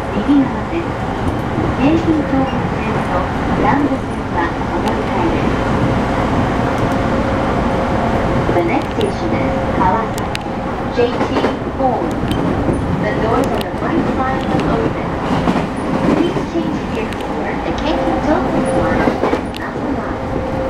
右側です。京浜東北線と南武線はお乗り換えです。The next station is Kawasaki JT Hall. The doors on the right side will open. Please change here for the Keiki Tokyo line and Namba line.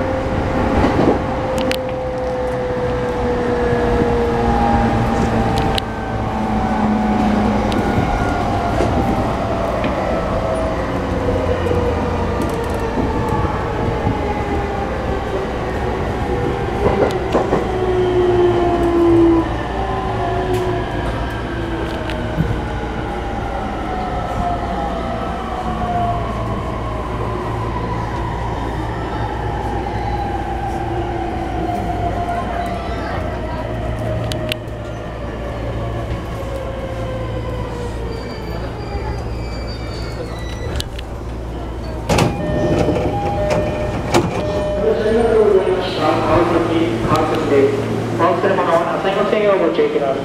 お忘れ物はなさいませんようご注意くだ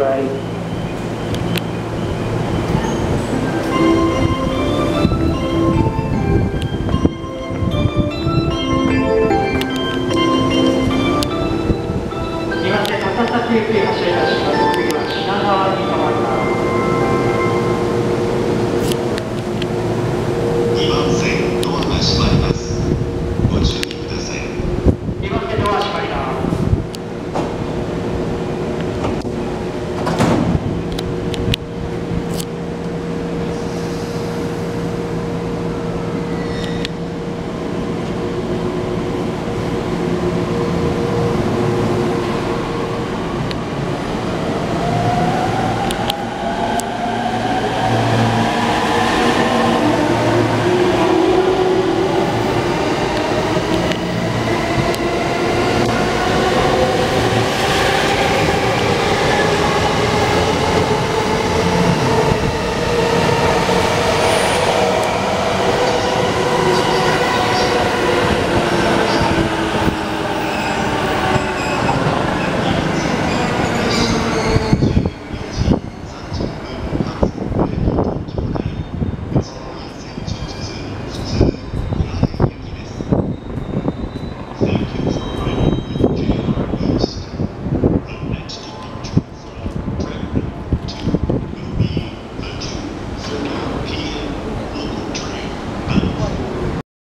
さい。2番線高崎行き発車いたします。